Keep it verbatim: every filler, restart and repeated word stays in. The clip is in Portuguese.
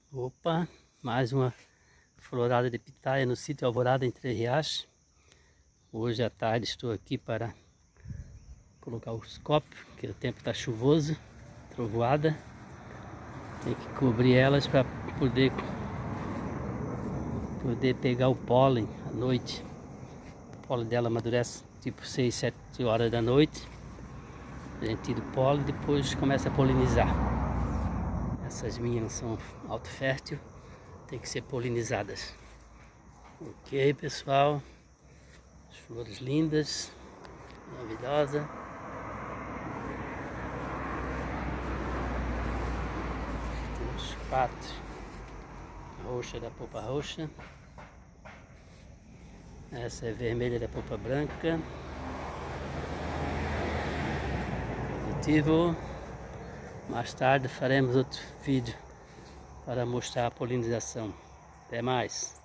Opa, mais uma florada de pitaia no sítio Alvorada em Três Riachos. Hoje à tarde estou aqui para colocar os copos, porque o tempo está chuvoso, trovoada. Tem que cobrir elas para poder, poder pegar o pólen à noite. O pólen dela amadurece tipo seis, sete horas da noite. A gente tira o pólen e depois começa a polinizar. Essas minhas são auto-fértil, tem que ser polinizadas. Ok, pessoal, as flores lindas, maravilhosa. Temos quatro, a roxa da polpa roxa, essa é vermelha da polpa branca, positivo. Mais tarde faremos outro vídeo para mostrar a polinização. Até mais!